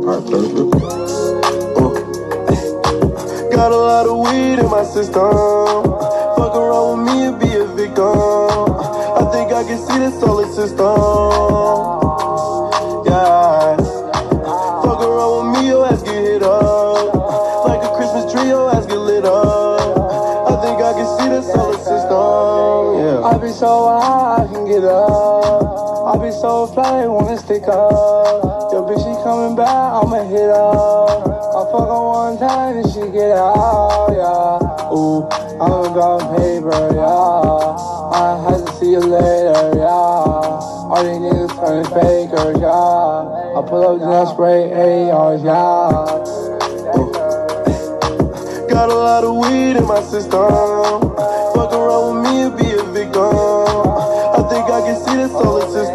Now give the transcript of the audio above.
Alright, first real quick. Got a lot of weed in my system. Fuck around with me and be a victim. I think I can see the solar system. Yeah. Fuck around with me, your ass get hit up. Like a Christmas tree, your ass get lit up. I think I can see the solar system. Yeah. I be so high, I can get up. I be so fly, wanna stick up. Yo, bitch, she coming back, I'ma hit up. I fuck her one time and she get out, yeah. Ooh, I'm about paper, yeah. I had to see you later, yeah. All these niggas turning fakers, yeah. I pull up and I spray ARs, yeah. Got a lot of weed in my system. Fuck around with me and be a victim. I think I can see the solar system.